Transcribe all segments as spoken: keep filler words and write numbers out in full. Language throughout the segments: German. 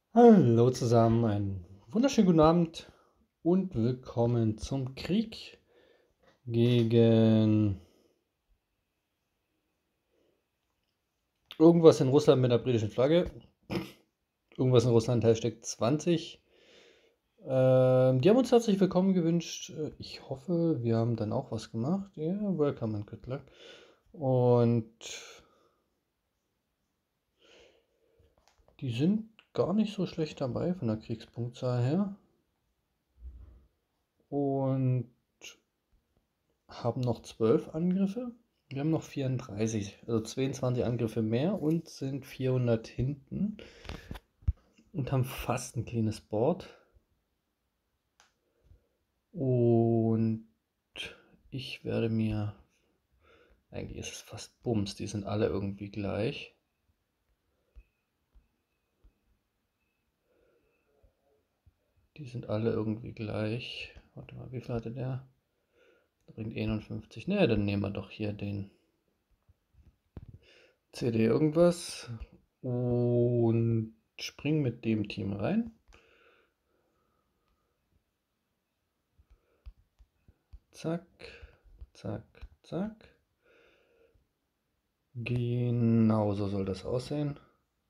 Hallo zusammen, einen wunderschönen guten Abend und willkommen zum Krieg gegen irgendwas in Russland mit der britischen Flagge. Irgendwas in Russland, Hashtag zwanzig. Ähm, die haben uns herzlich willkommen gewünscht. Äh, Ich hoffe, wir haben dann auch was gemacht. Ja, yeah, welcome and good luck. Und die sind gar nicht so schlecht dabei von der Kriegspunktzahl her. Und haben noch zwölf Angriffe. Wir haben noch vierunddreißig, also zweiundzwanzig Angriffe mehr und sind vierhundert hinten und haben fast ein cleanes Board. Und ich werde mir, eigentlich ist es fast Bums, die sind alle irgendwie gleich. Die sind alle irgendwie gleich. Warte mal, wie viel hatte der? Der bringt einundfünfzig. Ne, dann nehmen wir doch hier den C D irgendwas und springen mit dem Team rein. Zack, zack, zack. Genau so soll das aussehen.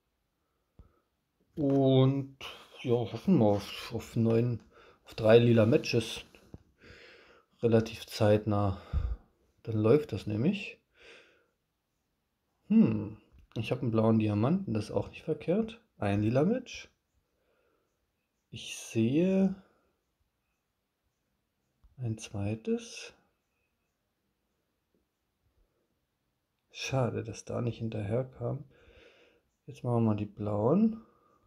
Und ja, hoffen wir auf, auf neun, auf drei lila Matches. Relativ zeitnah. Dann läuft das nämlich. Hm, ich habe einen blauen Diamanten, das ist auch nicht verkehrt. Ein lila Match. Ich sehe ein zweites. Schade, dass da nicht hinterher kam. Jetzt machen wir mal die blauen.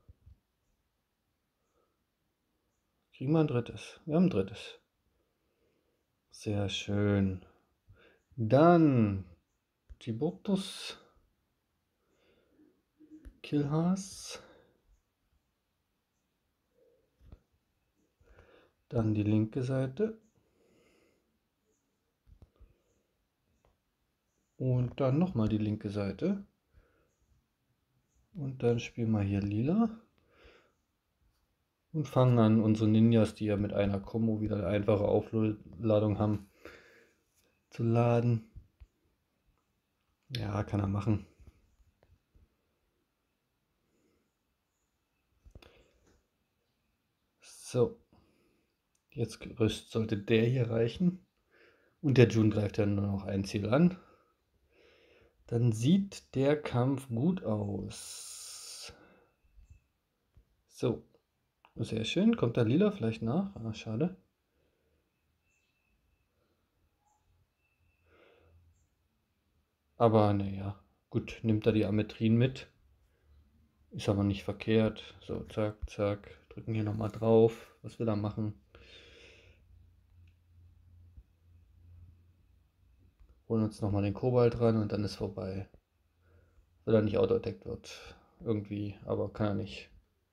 Kriegen wir ein drittes. Wir haben ein drittes. Sehr schön. Dann Tiburtus, Kilhas. Dann die linke Seite. Und dann nochmal die linke Seite. Und dann spielen wir hier lila. Und fangen an, unsere Ninjas, die ja mit einer Kombo wieder eine einfache Aufladung haben, zu laden. Ja, kann er machen. So. Jetzt Gerüst sollte der hier reichen. Und der Jun greift ja nur noch ein Ziel an. Dann sieht der Kampf gut aus. So. Sehr schön. Kommt da lila vielleicht nach? Ah, schade. Aber naja, gut, nimmt er die Ametrine mit. Ist aber nicht verkehrt. So, zack, zack. Drücken hier nochmal drauf. Was will er machen? Holen uns nochmal den Kobalt ran und dann ist vorbei. Weil er nicht auto-attackt wird. Irgendwie, aber kann er nicht.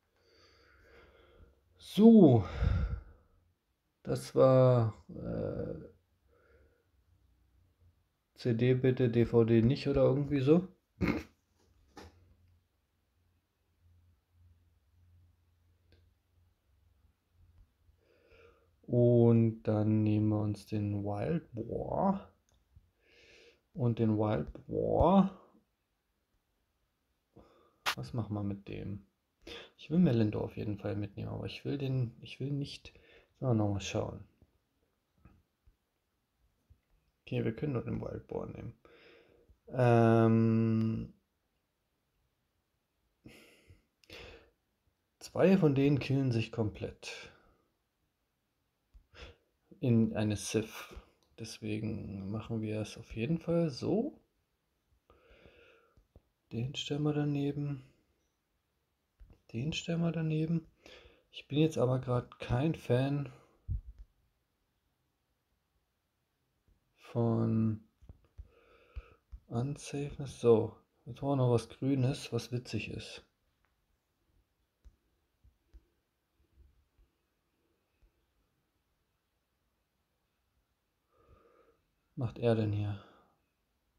So. Das war äh, C D bitte, D V D nicht oder irgendwie so. Und dann nehmen wir uns den Wild Boar. Und den Wild Boar. Was machen wir mit dem? Ich will Melendor auf jeden Fall mitnehmen, aber ich will den, ich will nicht. So, nochmal schauen. Okay, wir können nur den Wild Boar nehmen. Ähm, zwei von denen killen sich komplett in eine Sith. Deswegen machen wir es auf jeden Fall so. Den stellen wir daneben. Den stellen wir daneben. Ich bin jetzt aber gerade kein Fan von Unsafeness. So, jetzt brauchen wir noch was Grünes, was witzig ist. Macht er denn hier?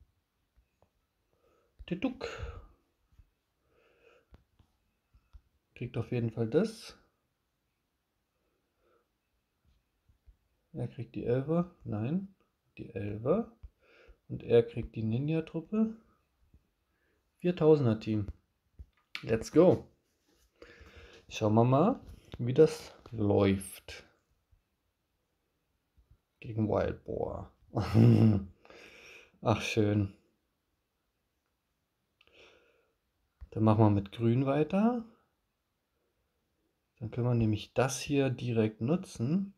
Tituk. kriegt auf jeden Fall das. Er kriegt die Elfer. Nein, die Elfer. Und er kriegt die Ninja-Truppe. viertausender Team. Let's go. Schauen wir mal, wie das läuft. Gegen Wild Boar. Ach, schön. Dann machen wir mit Grün weiter. Dann können wir nämlich das hier direkt nutzen.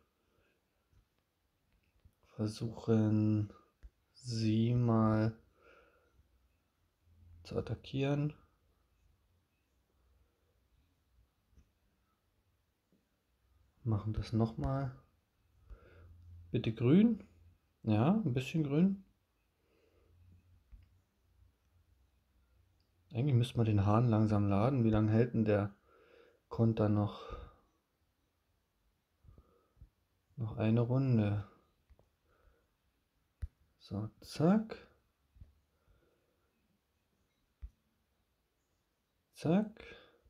Versuchen, sie mal zu attackieren. Machen das nochmal. Bitte grün. Ja, ein bisschen grün. Eigentlich müsste man den Hahn langsam laden. Wie lange hält denn der Konter noch? Noch eine Runde. So, zack. Zack.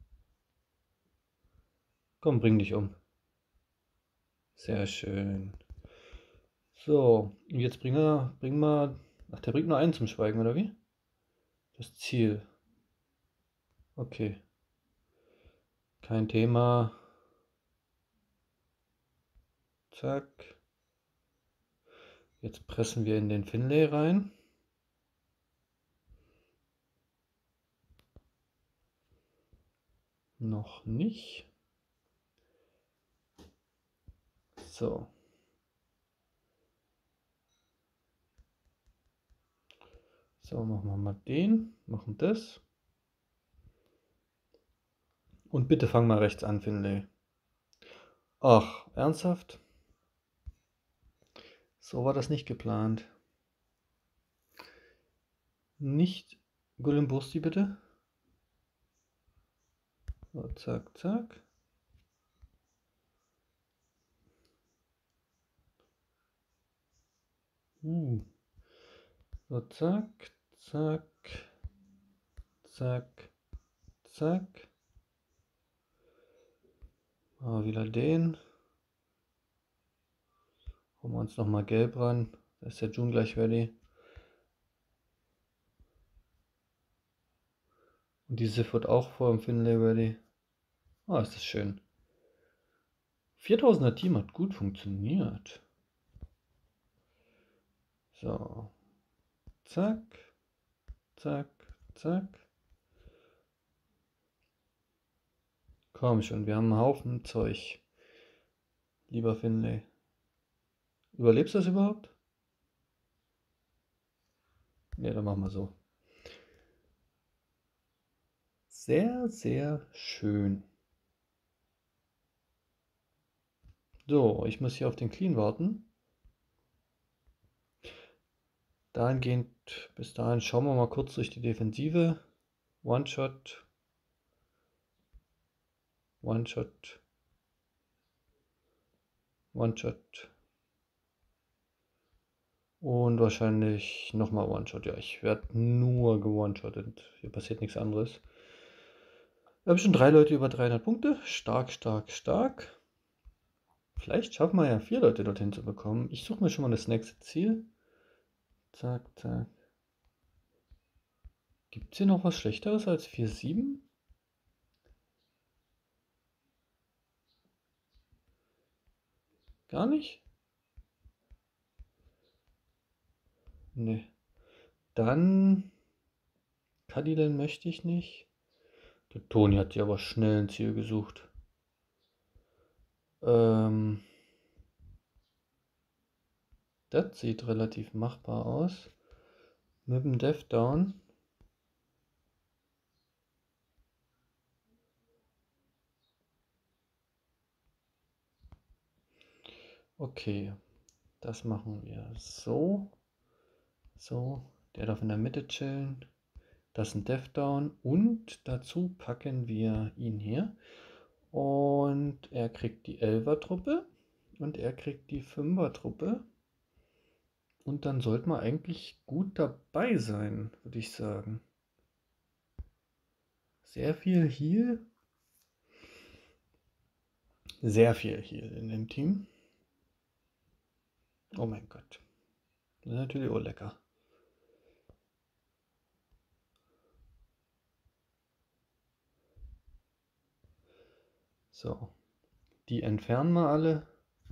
Komm, bring dich um. Sehr schön. So, jetzt bringen wir, bringen wir. Ach, der bringt nur einen zum Schweigen, oder wie? Das Ziel. Okay. Kein Thema. Zack. Jetzt pressen wir in den Finlay rein. Noch nicht. So. So, machen wir mal den. Machen das. Und bitte fang mal rechts an, Finlay. Ach, ernsthaft? So war das nicht geplant. Nicht Golem-Bursti, bitte. So, zack, zack. Uh. So, zack, zack, zack, zack. Ah, wieder den. Holen wir uns nochmal gelb ran. Da ist der June gleich ready. Und die Sif wird auch vor dem Finlay ready. Ah, ist das schön. viertausender Team hat gut funktioniert. So. Zack. Zack. Zack. Komm schon, wir haben einen Haufen Zeug. Lieber Finlay. Überlebst du das überhaupt? Ne, dann machen wir so. Sehr, sehr schön. So, ich muss hier auf den Clean warten. Dahingehend, bis dahin schauen wir mal kurz durch die Defensive. One-Shot. One-Shot. One-Shot. Und wahrscheinlich nochmal One-Shot. Ja, ich werde nur ge-One-Shottet. Hier passiert nichts anderes. Wir haben schon drei Leute über dreihundert Punkte. Stark, stark, stark. Vielleicht schaffen wir ja vier Leute dorthin zu bekommen. Ich suche mir schon mal das nächste Ziel. Zack, zack. Gibt es hier noch was Schlechteres als vier sieben? Gar nicht? Ne. Dann Kadilen möchte ich nicht. Der Toni hat sich aber schnell ein Ziel gesucht. Ähm, das sieht relativ machbar aus. Mit dem Death Down. Okay, das machen wir so. So, der darf in der Mitte chillen. Das ist ein Death Down. Und dazu packen wir ihn hier. Und er kriegt die Elfer-Truppe. Und er kriegt die Fünfer-Truppe. Und dann sollte man eigentlich gut dabei sein, würde ich sagen. Sehr viel Heal. Sehr viel hier in dem Team. Oh mein Gott. Das ist natürlich auch lecker. So. Die entfernen wir alle.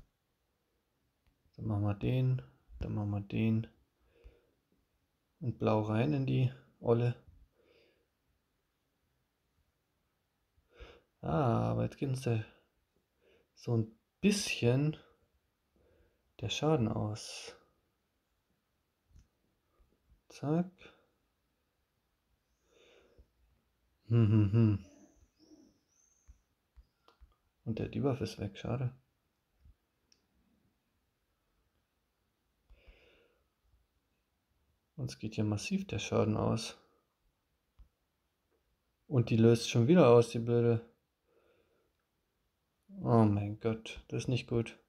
Dann machen wir den. Dann machen wir den. Und blau rein in die Olle. Ah, aber jetzt geht uns der so ein bisschen der Schaden aus. Zack. Hm, hm, hm. Und der Debuff ist weg, schade. Uns geht hier massiv der Schaden aus. Und die löst schon wieder aus, die blöde. Oh mein Gott, das ist nicht gut.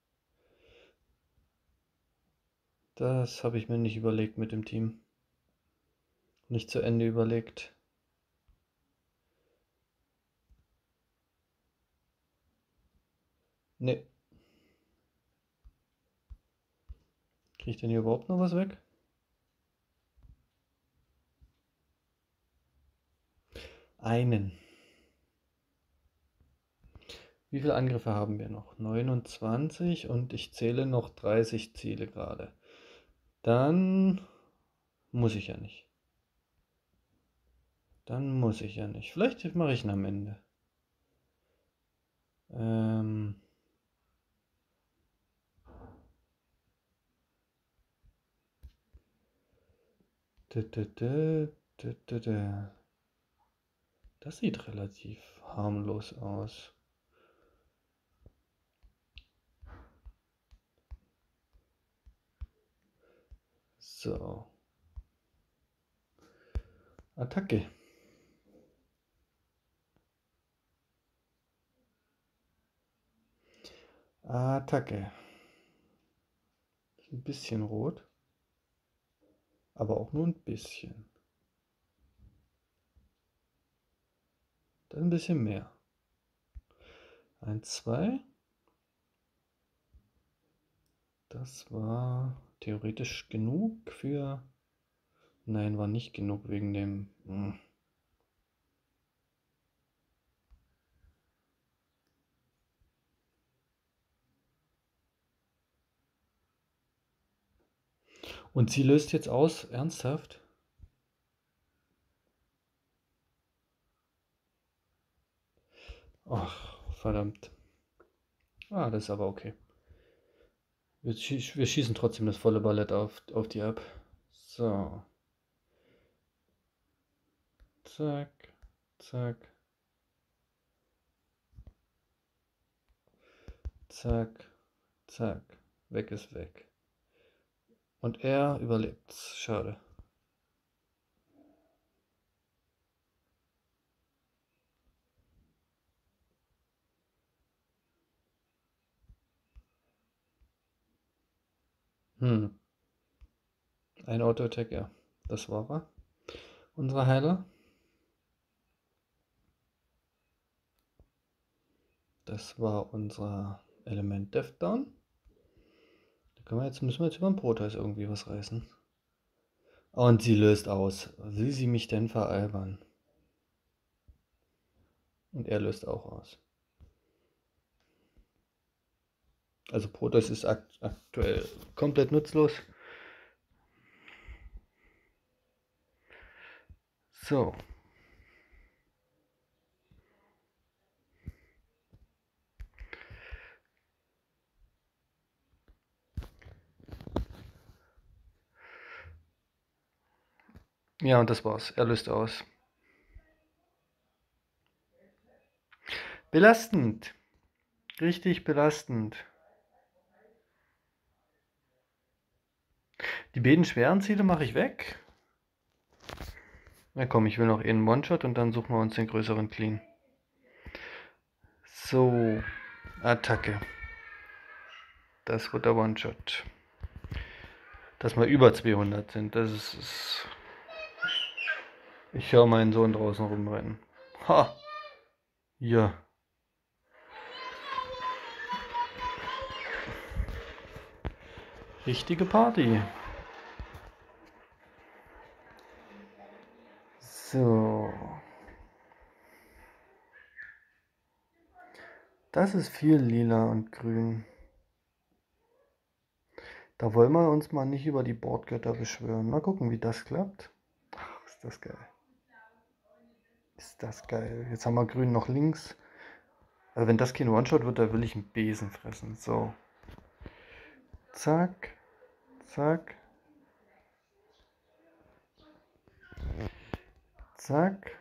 Das habe ich mir nicht überlegt mit dem Team. Nicht zu Ende überlegt. Ne. Kriege ich denn hier überhaupt noch was weg? Einen. Wie viele Angriffe haben wir noch? neunundzwanzig und ich zähle noch dreißig Ziele gerade. Dann muss ich ja nicht. Dann muss ich ja nicht. Vielleicht mache ich ihn am Ende. Ähm... Das sieht relativ harmlos aus. So. Attacke. Attacke. Ein bisschen rot. Aber auch nur ein bisschen. Dann ein bisschen mehr. Eins, zwei. Das war theoretisch genug für... Nein, war nicht genug wegen dem... Hm. Und sie löst jetzt aus? Ernsthaft? Ach, verdammt. Ah, das ist aber okay. Wir, schie wir schießen trotzdem das volle Ballett auf, auf die ab. So. Zack, zack. Zack, zack. Weg ist weg. Und er überlebt's. Schade. Hm. Ein Auto-Attack, ja. Das war er. Unsere Heiler. Das war unser Element Death Down. Da können wir jetzt, müssen wir jetzt über den Proteus irgendwie was reißen. Und sie löst aus. Will sie mich denn veralbern? Und er löst auch aus. Also Proteus ist akt aktuell komplett nutzlos. So. Ja, und das war's. Er löst aus. Belastend. Richtig belastend. Die beiden schweren Ziele mache ich weg. Na komm, ich will noch einen One-Shot und dann suchen wir uns den größeren Clean. So, Attacke. Das wird der One-Shot. Dass wir über zweihundert sind, das ist... ist ich höre meinen Sohn draußen rumrennen. Ha! Ja. Richtige Party. So. Das ist viel lila und grün. Da wollen wir uns mal nicht über die Bordgötter beschwören. Mal gucken, wie das klappt. Ach, ist das geil. Ist das geil. Jetzt haben wir grün noch links. Also wenn das kein One-Shot wird, da will ich einen Besen fressen. So. Zack. Zack. Zack.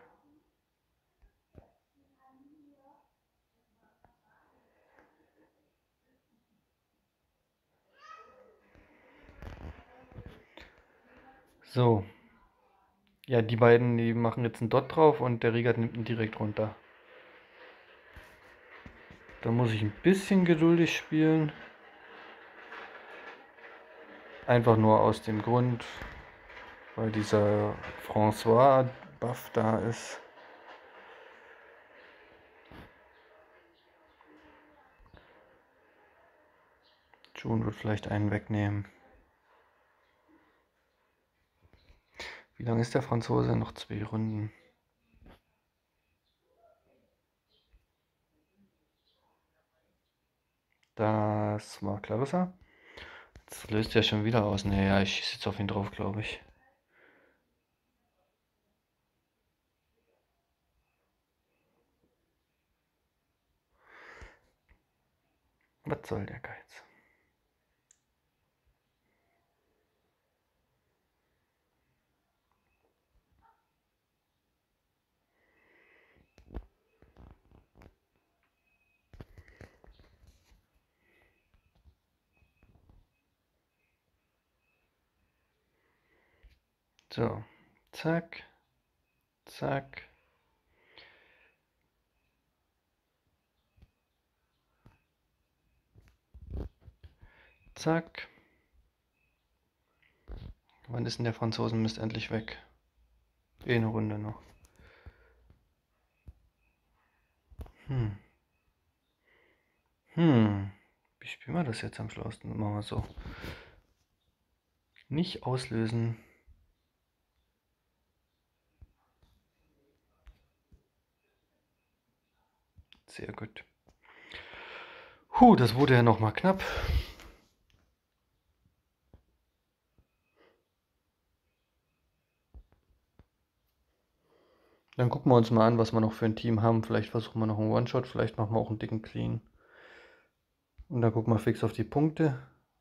So. Ja, die beiden, die machen jetzt einen Dot drauf und der Riegert nimmt ihn direkt runter. Da muss ich ein bisschen geduldig spielen. Einfach nur aus dem Grund, weil dieser François-Buff da ist. June wird vielleicht einen wegnehmen. Wie lange ist der Franzose? Noch zwei Runden. Das war Clarissa. Jetzt löst er schon wieder aus. Naja, ich schieße jetzt auf ihn drauf, glaube ich. Was soll der Geiz? So, zack, zack. Zack. Wann ist denn der Franzosenmist endlich weg? Eine Runde noch. Hm. Hm. Wie spielen wir das jetzt am schlausten? Machen wir so. Nicht auslösen. Sehr gut. Huh, das wurde ja noch mal knapp. Dann gucken wir uns mal an, was wir noch für ein Team haben. Vielleicht versuchen wir noch einen One-Shot, vielleicht machen wir auch einen dicken Clean. Und dann gucken wir fix auf die Punkte.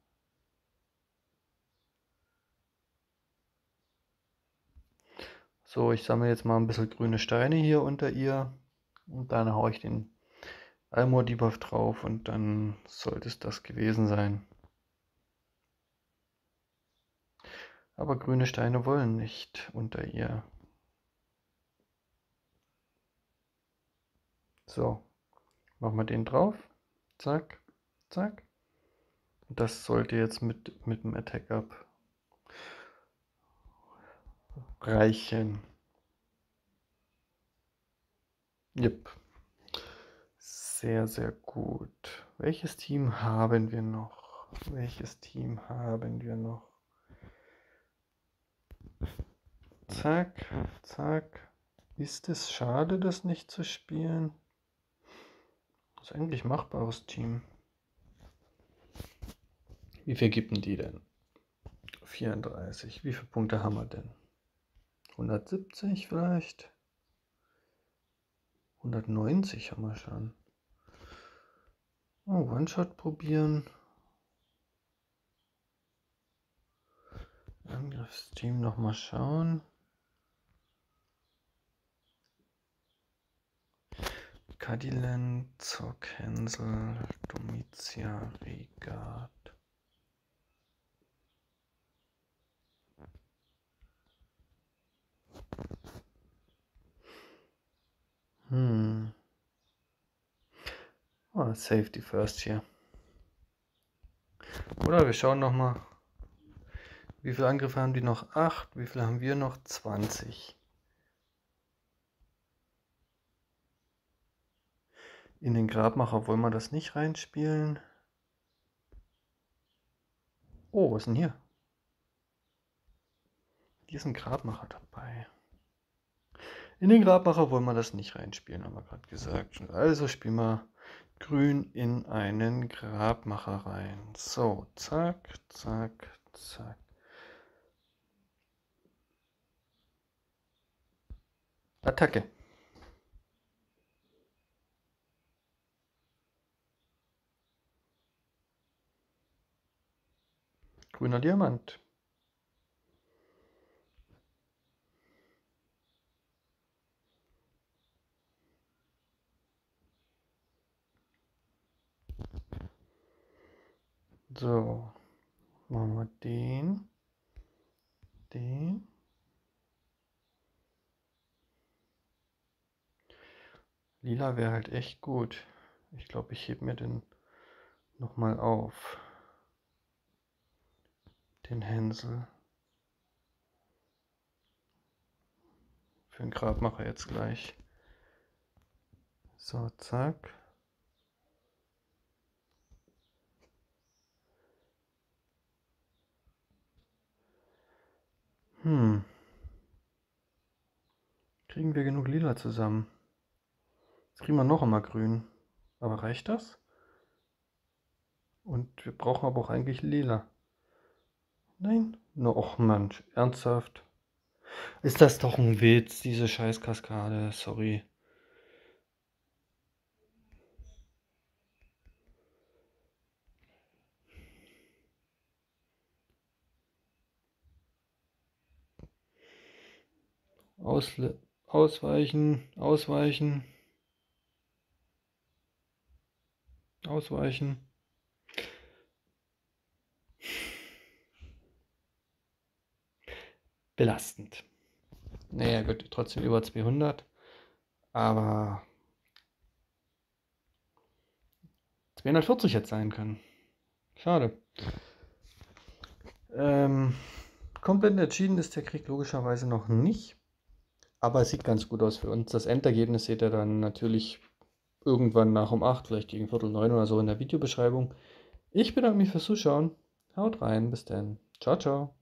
So, ich sammle jetzt mal ein bisschen grüne Steine hier unter ihr. Und dann haue ich den Almor-Debuff drauf und dann sollte es das gewesen sein. Aber grüne Steine wollen nicht unter ihr. So, machen wir den drauf. Zack, zack. Das sollte jetzt mit, mit dem Attack-Up reichen. Yep. Sehr, sehr gut. Welches Team haben wir noch? Welches Team haben wir noch? Zack, zack. Ist es schade, das nicht zu spielen? Das ist eigentlich ein machbares Team. Wie viel gibt denn die denn? vierunddreißig. Wie viele Punkte haben wir denn? hundertsiebzig vielleicht? hundertneunzig haben wir schon. Oh, One-Shot probieren. Angriffsteam nochmal schauen. Cadillac, Zorkhensel, Domitia, Regard. Hm. Oh, Safety First hier. Oder wir schauen nochmal. Wie viele Angriffe haben die noch? acht. Wie viele haben wir noch? zwanzig. In den Grabmacher wollen wir das nicht reinspielen. Oh, was ist denn hier? Hier ist ein Grabmacher dabei. In den Grabmacher wollen wir das nicht reinspielen, haben wir gerade gesagt. Also spielen wir Grün in einen Grabmacher rein. So, zack, zack, zack. Attacke. Grüner Diamant. So, machen wir den, den. Lila wäre halt echt gut. Ich glaube, ich hebe mir den nochmal auf. Den Hänsel. Für den Grabmacher jetzt gleich. So, zack. Hm. Kriegen wir genug Lila zusammen? Jetzt kriegen wir noch einmal grün. Aber reicht das? Und wir brauchen aber auch eigentlich Lila. Nein? No, och Mensch, ernsthaft? Ist das doch ein Witz, diese scheiß Kaskade, sorry. Ausle ausweichen, ausweichen, ausweichen. Belastend. Naja gut, trotzdem über zweihundert. Aber zweihundertvierzig hätte sein können. Schade. Ähm, komplett entschieden ist der Krieg logischerweise noch nicht. Aber es sieht ganz gut aus für uns. Das Endergebnis seht ihr dann natürlich irgendwann nach um acht, vielleicht gegen Viertel neun oder so in der Videobeschreibung. Ich bedanke mich fürs Zuschauen. Haut rein, bis dann. Ciao, ciao.